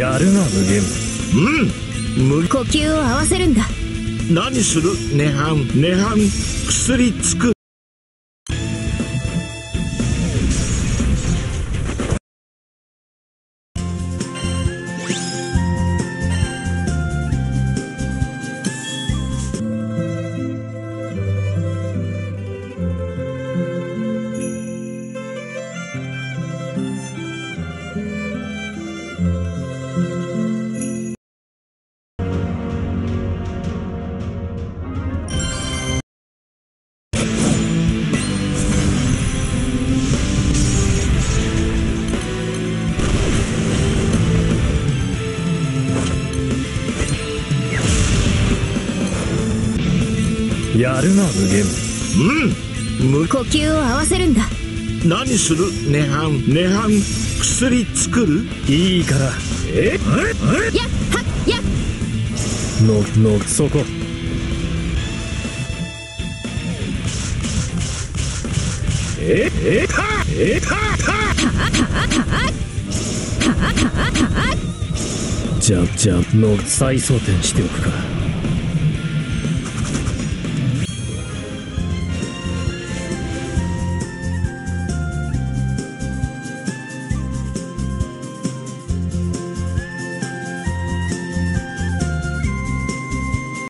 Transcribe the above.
やるな無限。 呼吸を合わせるんだ。 何する？涅槃薬作る。 やるな無限。 呼吸を合わせるんだ。 何する？涅槃薬作る。 いいから。 やっはっやっ。 そこ。じゃの再装填しておくか。